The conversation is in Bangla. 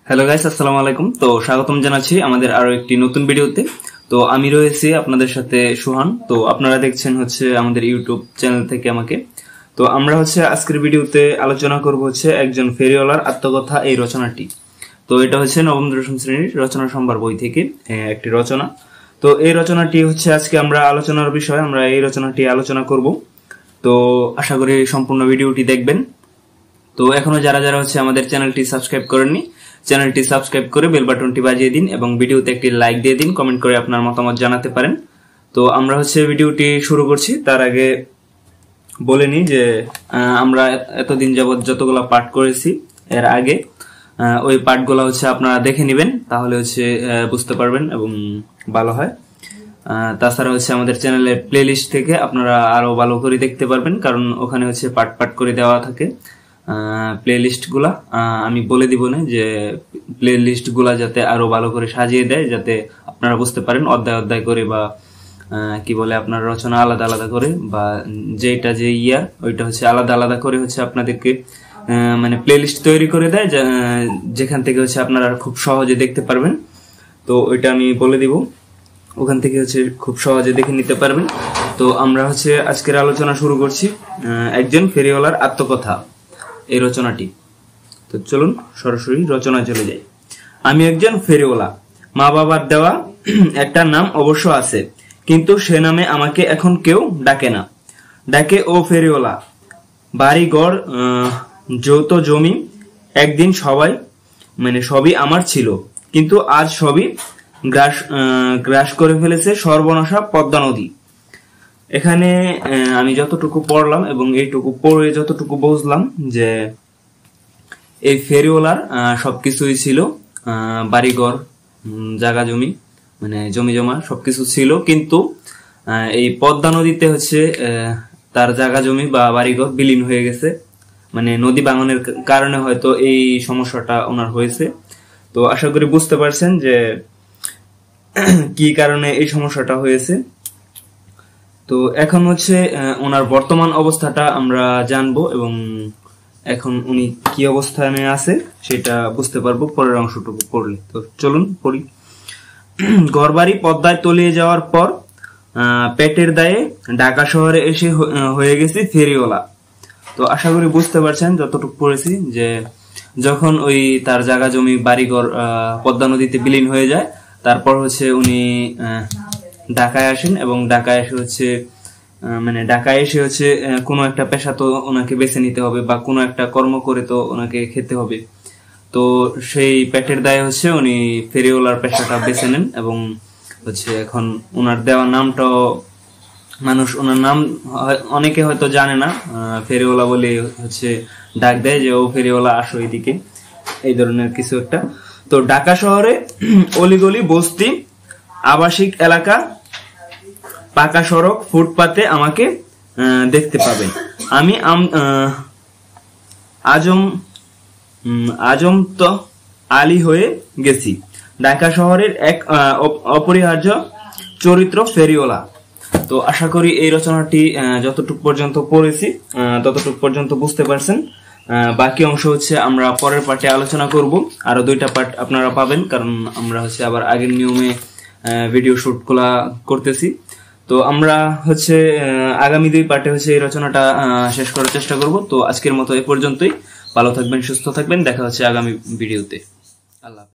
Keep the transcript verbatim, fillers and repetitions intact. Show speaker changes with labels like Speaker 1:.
Speaker 1: হ্যালো গাইস, আসসালামু আলাইকুম। তো স্বাগতম জানাচ্ছি আমাদের আরো একটি নতুন ভিডিওতে। তো আমি রয়েছি আপনাদের সাথে সুহান। তো আপনারা দেখছেন হচ্ছে আমাদের ইউটিউব চ্যানেল থেকে আমাকে। তো আমরা হচ্ছে আজকের ভিডিওতে আলোচনা করব হচ্ছে একজন ফেরিওয়ালার আত্মকথা এই রচনাটি। তো এটা হচ্ছে নবম দশম শ্রেণীর রচনা সম্ভার বই থেকে একটি রচনা। তো এই রচনাটি হচ্ছে আজকে আমরা আলোচনার বিষয়, আমরা এই রচনাটি আলোচনা করব। তো আশা করি সম্পূর্ণ ভিডিওটি দেখবেন। তো এখনো যারা যারা হচ্ছে আমাদের চ্যানেলটি সাবস্ক্রাইব করেননি, চ্যানেলটি সাবস্ক্রাইব করে বেল বাটনটি বাজিয়ে দিন এবং ভিডিওতে একটি লাইক দিয়ে দিন, কমেন্ট করে আপনার মতামত জানাতে পারেন। তো আমরা হচ্ছে ভিডিওটি শুরু করছি। তার আগে বলে নিই যে আমরা এতদিন যাবৎ যতগুলা পাঠ করেছি এর আগে, ওই পাঠগুলো হচ্ছে আপনারা দেখে নেবেন, তাহলে হচ্ছে বুঝতে পারবেন এবং ভালো হয়। তাছাড়া হচ্ছে আমাদের চ্যানেলের প্লে লিস্ট থেকে আপনারা আরো ভালো করে দেখতে পারবেন, কারণ ওখানে হচ্ছে পাঠ পাঠ করে দেওয়া থাকে প্লে লিস্ট গুলা। আমি বলে দিব না যে প্লে লিস্ট গুলা যাতে আরো ভালো করে সাজিয়ে দেয়, যাতে আপনারা বুঝতে পারেন অধ্যায় অধ্যায় করে বা কি বলে আপনার রচনা আলাদা আলাদা করে, বা যেটা যে ইয়ার ওইটা হচ্ছে আলাদা আলাদা করে হচ্ছে আপনাদেরকে মানে প্লে লিস্ট তৈরি করে দেয়, যেখান থেকে হচ্ছে আপনারা খুব সহজে দেখতে পারবেন। তো ওইটা আমি বলে দিব, ওখান থেকে হচ্ছে খুব সহজে দেখে নিতে পারবেন। তো আমরা হচ্ছে আজকের আলোচনা শুরু করছি একজন ফেরিওয়ালার আত্মকথা এই রচনাটি। তো চলুন সরাসরি রচনায় চলে যাই। আমি একজন ফেরিওয়ালা। মা বাবার দেওয়া একটা নাম অবশ্য আছে, কিন্তু সে নামে আমাকে এখন কেউ ডাকে না। ডাকে ও ফেরিওয়ালা। বাড়ি ঘর, যৌথ জমি একদিন সবাই মানে সবই আমার ছিল, কিন্তু আজ সবই গ্রাস গ্রাস করে ফেলেছে সর্বনাশা পদ্মা নদী। এখানে আমি যতটুকু পড়লাম এবং এইটুকু পড়ে যতটুকু বুঝলাম যে এই ফেরিওয়ালার সবকিছুই ছিল, বাড়িঘর, জায়গা জমি মানে জমি জমা সবকিছু ছিল, কিন্তু এই পদ্মা নদীতে হচ্ছে তার জায়গা জমি বা বাড়িঘর বিলীন হয়ে গেছে। মানে নদী ভাঙনের কারণে হয়তো এই সমস্যাটা ওনার হয়েছে। তো আশা করি বুঝতে পারছেন যে কি কারণে এই সমস্যাটা হয়েছে। তো এখন হচ্ছে ওনার বর্তমান অবস্থাটা আমরা জানবো এবং এখন উনি কি অবস্থানে আছে সেটা বুঝতে পারবো পরের অংশটুকু পড়লে। তো চলুন পড়ি। ঘরবাড়ি পদ্মায় তলিয়ে যাওয়ার পর পেটের দায়ে ঢাকা শহরে এসে হয়ে গেছি ফেরিওয়ালা। তো আশা করি বুঝতে পারছেন যতটুকু পড়েছি যে যখন ওই তার জায়গা জমি বাড়িঘর পদ্মা নদীতে বিলীন হয়ে যায়, তারপর হচ্ছে উনি ঢাকায় আসেন এবং ঢাকায় এসে হচ্ছে মানে ঢাকায় এসে হচ্ছে কোনো একটা পেশা তো ওনাকে বেছে নিতে হবে বা কোনো একটা কর্ম করে তো ওনাকে খেতে হবে। তো সেই পেটের দায়ে হচ্ছে উনি ফেরিওয়ালার পেশাটা বেছে নেন এবং হচ্ছে এখন ওনার দেওয়া নামটাও মানুষ ওনার নাম অনেকে হয়তো জানে না, ফেরিওয়ালা বলে হচ্ছে ডাক দেয় যে ও ফেরিওয়ালা আসো এদিকে, এই ধরনের কিছু একটা। তো ঢাকা শহরে অলিগলি, বস্তি, আবাসিক এলাকা, পাকা সড়ক, ফুটপাতে আমাকে দেখতে পাবেন। আমি আজম আজম তো আলী হয়ে গেছি, ঢাকা শহরের এক অপরিহার্য চরিত্র ফেরিওয়ালা। তো আশা করি এই রচনাটি যতটুকু পর্যন্ত পড়েছি ততটুকু পর্যন্ত বুঝতে পারছেন। বাকি অংশ হচ্ছে আমরা পরের পার্টে আলোচনা করব। আরো দুইটা পার্ট আপনারা পাবেন, কারণ আমরা হচ্ছে আবার আগের নিয়মে ভিডিও শুট গুলা করতেছি। তো আমরা হচ্ছে আগামী দুই পার্টে হচ্ছে এই রচনাটা শেষ করার চেষ্টা করব। তো আজকের মতো এ পর্যন্তই। ভালো থাকবেন, সুস্থ থাকবেন, দেখা হচ্ছে আগামী ভিডিওতে। আল্লাহ।